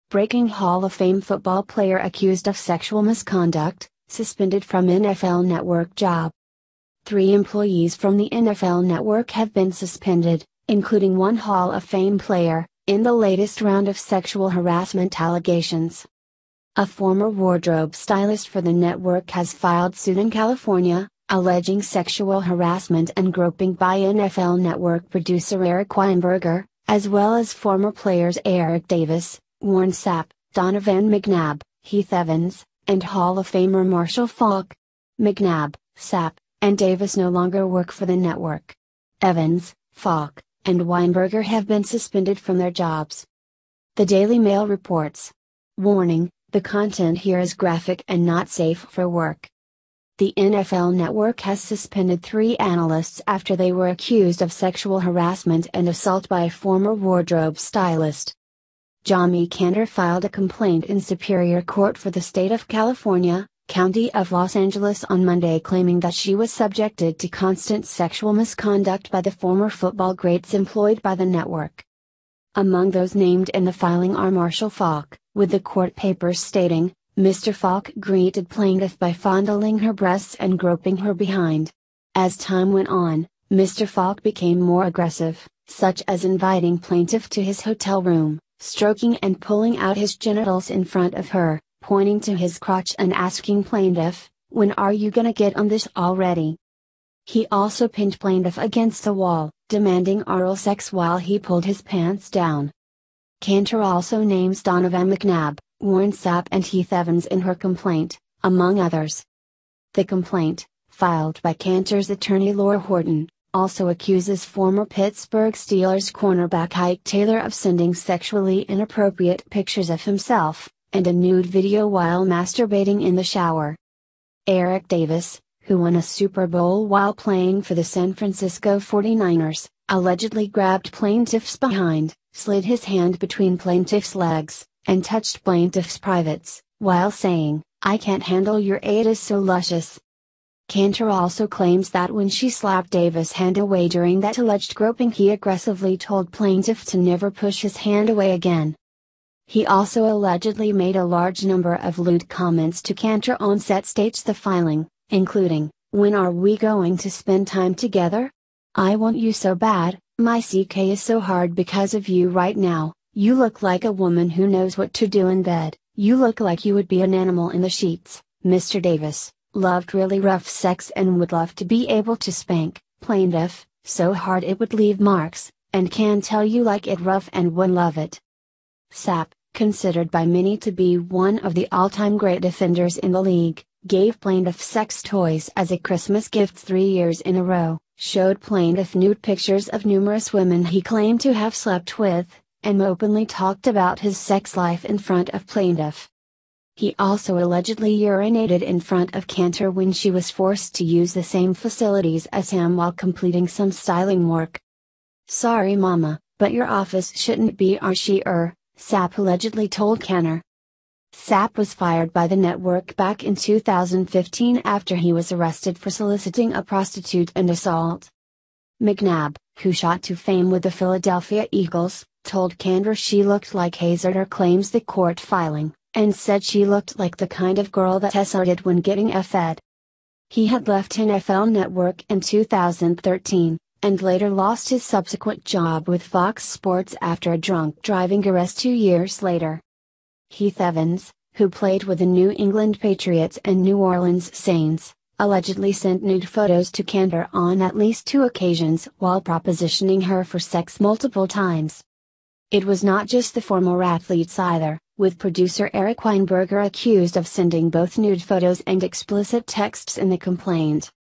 Breaking Hall of Fame football player accused of sexual misconduct, suspended from NFL Network job. 3 employees from the NFL Network have been suspended, including one Hall of Fame player, in the latest round of sexual harassment allegations. A former wardrobe stylist for the network has filed suit in California, alleging sexual harassment and groping by NFL Network producer Eric Weinberger, as well as former players Eric Davis, Warren Sapp, Donovan McNabb, Heath Evans, and Hall of Famer Marshall Faulk. McNabb, Sapp, and Davis no longer work for the network. Evans, Faulk, and Weinberger have been suspended from their jobs. The Daily Mail reports. Warning, the content here is graphic and not safe for work. The NFL Network has suspended 3 analysts after they were accused of sexual harassment and assault by a former wardrobe stylist. Jamie Cantor filed a complaint in Superior Court for the state of California, County of Los Angeles on Monday, claiming that she was subjected to constant sexual misconduct by the former football greats employed by the network. Among those named in the filing are Marshall Faulk, with the court papers stating, Mr. Faulk greeted plaintiff by fondling her breasts and groping her behind. As time went on, Mr. Faulk became more aggressive, such as inviting plaintiff to his hotel room, stroking and pulling out his genitals in front of her, pointing to his crotch and asking plaintiff, "When are you gonna get on this already?" He also pinned plaintiff against the wall, demanding oral sex while he pulled his pants down. Cantor also names Donovan McNabb, Warren Sapp and Heath Evans in her complaint, among others. The complaint, filed by Cantor's attorney Laura Horton, also accuses former Pittsburgh Steelers cornerback Ike Taylor of sending sexually inappropriate pictures of himself, and a nude video while masturbating in the shower. Eric Davis, who won a Super Bowl while playing for the San Francisco 49ers, allegedly grabbed plaintiff's behind, slid his hand between plaintiff's legs, and touched plaintiff's privates, while saying, "I can't handle your it is so luscious." Cantor also claims that when she slapped Davis' hand away during that alleged groping, he aggressively told plaintiff to never push his hand away again. He also allegedly made a large number of lewd comments to Cantor on set, states the filing, including, "When are we going to spend time together? I want you so bad, my CK is so hard because of you right now, you look like a woman who knows what to do in bed, you look like you would be an animal in the sheets, Mr. Davis. Loved really rough sex and would love to be able to spank plaintiff, so hard it would leave marks, and can tell you like it rough and would love it." Sapp, considered by many to be one of the all-time great defenders in the league, gave plaintiff sex toys as a Christmas gift 3 years in a row, showed plaintiff nude pictures of numerous women he claimed to have slept with, and openly talked about his sex life in front of plaintiff. He also allegedly urinated in front of Cantor when she was forced to use the same facilities as him while completing some styling work. "Sorry mama, but your office shouldn't be our she-er," Sapp allegedly told Cantor. Sapp was fired by the network back in 2015 after he was arrested for soliciting a prostitute and assault. McNabb, who shot to fame with the Philadelphia Eagles, told Cantor she looked like Hazard, claims the court filing, and said she looked like the kind of girl that Hazarded when getting fed. He had left NFL Network in 2013, and later lost his subsequent job with Fox Sports after a drunk driving arrest 2 years later. Heath Evans, who played with the New England Patriots and New Orleans Saints, allegedly sent nude photos to Cantor on at least 2 occasions while propositioning her for sex multiple times. It was not just the former athletes either, with producer Eric Weinberger accused of sending both nude photos and explicit texts in the complaint.